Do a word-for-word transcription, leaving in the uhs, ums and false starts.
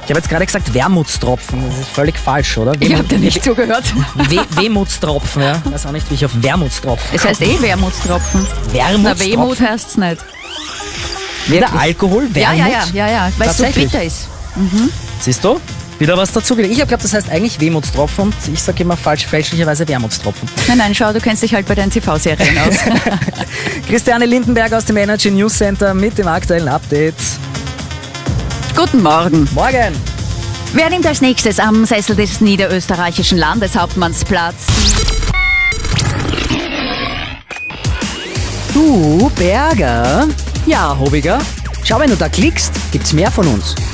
Ich habe jetzt gerade gesagt Wermutstropfen. Das ist völlig falsch, oder? Ich habe dir nicht zugehört. We Wehmutstropfen, ja. Ich weiß auch nicht, wie ich auf Wermutstropfen. Es heißt eh Wermutstropfen. Wermutstropfen. Na, Wehmut heißt es nicht. Wieder Alkohol, Wermut? Ja, ja, ja, ja, ja. Weil es so Tatsächlich? bitter ist. Mhm. Siehst du? Wieder was dazu gelernt. Ich habe geglaubt, das heißt eigentlich Wehmutstropfen und ich sage immer falsch, fälschlicherweise Wermutstropfen. Nein, nein, schau, du kennst dich halt bei deinen T V-Serien aus. Christiane Lindenberg aus dem Energy News Center mit dem aktuellen Update. Guten Morgen. Morgen! Wer nimmt als nächstes am Sessel des niederösterreichischen Landeshauptmanns Platz? Du, Berger? Ja, Hobiger. Schau, wenn du da klickst, gibt's mehr von uns.